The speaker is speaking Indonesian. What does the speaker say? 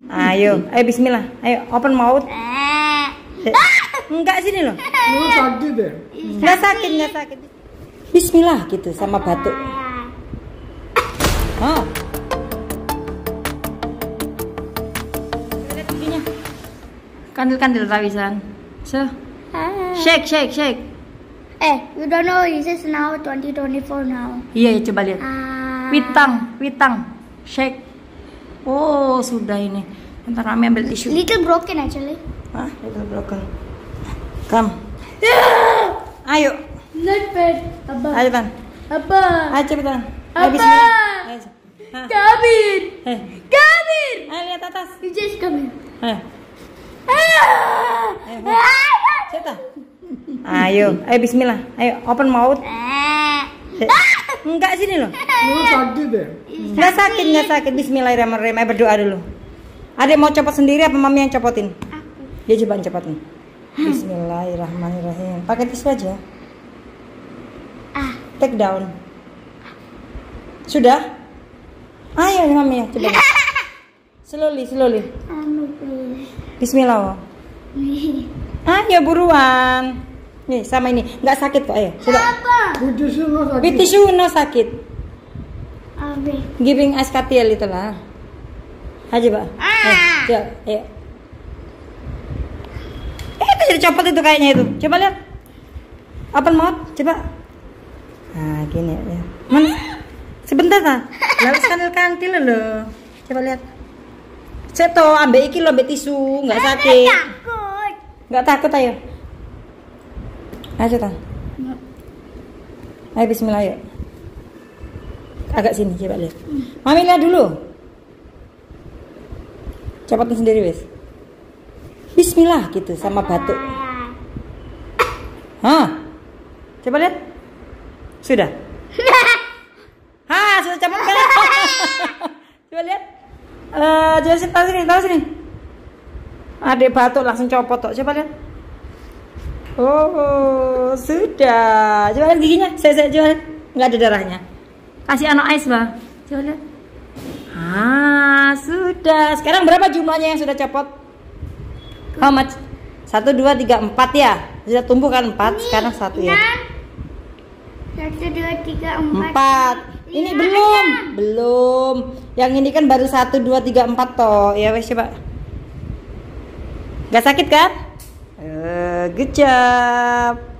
Ayo, bismillah. Ayo, open mouth. Enggak, sini loh. Sakit deh. Enggak sakit. Bismillah gitu sama batuk. Oh. Lihat giginya. Kandil tawisan. So. Shake. You don't know, it is now 2024 now. Iya, coba lihat. Witang. Shake. Oh, sudah ini. Ntar Mami ambil tisu. Little broken actually. Hah? Little broken. Come. Ayo. Not bad. Abba. Ayo, Tan. Abba. Ayo cepetan. Abba. Bismillah. Ayo. Kabir. Kabir. Ayo lihat atas. You just come here. Cepetan. Ayo, bismillah. Ayo, open mouth. Enggak, sini loh. Sakit deh. Enggak sakit. Bismillahirrahmanirrahim. Ayo berdoa dulu. Adek mau copot sendiri apa Mami yang copotin? Dia coba copotin. Bismillahirrahmanirrahim. Pakai tisu aja. Take down. Sudah? Ayo Mami coba. Slowly. Bismillah. Ayo buruan. Nih sama ini, nggak sakit kok. Ayo, sudah. Bitisu no sakit. Giving ice katiel itulah. Aja Pak. Ayo. Itu jadi copot itu kayaknya itu. Coba lihat. Open mouth, coba. Nah, gini ya. Mana? Sebentar ta. Lalu kantil loh. Coba lihat. Seto ambek iki lo ambek tisu, nggak sakit. Nggak takut ayo. Ayo Tan. Ayo bismillah yuk. Agak sini coba lihat. Mami lihat dulu. Copotin sendiri wes. Bismillah gitu sama batuk. Coba lihat. Sudah. Sudah copot kan? Coba lihat. Tahu sini. Adek batuk langsung copot kok. Coba lihat. Oh, sudah. Coba lihat giginya. Saya coba lihat. Nggak ada darahnya. Kasih anak ice, Bah. Coba lihat. Sudah. Sekarang berapa jumlahnya yang sudah copot? How much? 1, 2, 3, 4 ya. Sudah tumbuh kan 4. Sekarang 1 ya. 1, 2, 3, 4. Ini belum. Yang ini kan baru 1, 2, 3, 4 toh. Ya wes coba. Gak sakit kan? Good job.